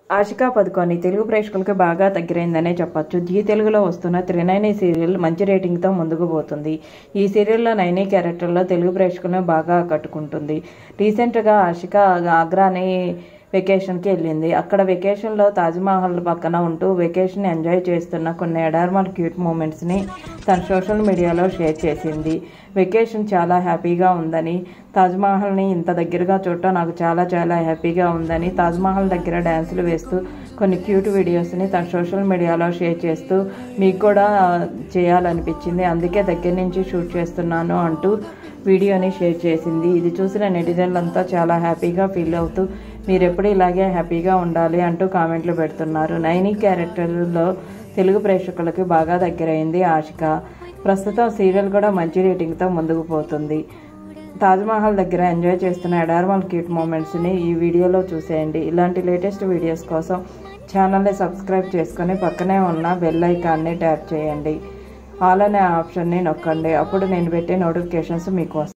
ఆషికా పదుకొని తెలుగు ప్రేక్షకులకు బాగా దగ్గరైందనే చెప్పొచ్చు. జీ తెలుగులో వస్తున్న త్రినయని సీరియల్ మంచి రేటింగ్తో ముందుకు పోతుంది. ఈ సీరియల్లో నయని క్యారెక్టర్లో తెలుగు ప్రేక్షకులను బాగా ఆకట్టుకుంటుంది. రీసెంట్గా ఆషికా ఆగ్రాని వెకేషన్కి వెళ్ళింది. అక్కడ వెకేషన్లో తాజ్మహల్ పక్కన ఉంటూ వెకేషన్ ఎంజాయ్ చేస్తున్న కొన్ని అడార్మల్ క్యూట్ మూమెంట్స్ని తన సోషల్ మీడియాలో షేర్ చేసింది. వెకేషన్ చాలా హ్యాపీగా ఉందని, తాజ్మహల్ని ఇంత దగ్గరగా చూడటం నాకు చాలా చాలా హ్యాపీగా ఉందని, తాజ్మహల్ దగ్గర డ్యాన్సులు వేస్తూ కొన్ని క్యూట్ వీడియోస్ని తన సోషల్ మీడియాలో షేర్ చేస్తూ మీకు కూడా చేయాలనిపించింది, అందుకే దగ్గర నుంచి షూట్ చేస్తున్నాను అంటూ వీడియోని షేర్ చేసింది. ఇది చూసిన నెటిజన్లంతా చాలా హ్యాపీగా ఫీల్ అవుతూ మీరెప్పుడు ఇలాగే హ్యాపీగా ఉండాలి అంటూ కామెంట్లు పెడుతున్నారు. నయని క్యారెక్టర్లో తెలుగు ప్రేక్షకులకి బాగా దగ్గరైంది ఆషికా. ప్రస్తుతం సీరియల్ కూడా మంచి రేటింగ్తో ముందుకు పోతుంది. తాజ్మహల్ దగ్గర ఎంజాయ్ చేస్తున్న అడార్మల్ క్యూట్ మూమెంట్స్ని ఈ వీడియోలో చూసేయండి. ఇలాంటి లేటెస్ట్ వీడియోస్ కోసం ఛానల్ని సబ్స్క్రైబ్ చేసుకొని పక్కనే ఉన్న బెల్ ఐకాన్ని ట్యాప్ చేయండి. ఆల్ అనే ఆప్షన్ని నొక్కండి. అప్పుడు నేను పెట్టే నోటిఫికేషన్స్ మీకు వస్తాయి.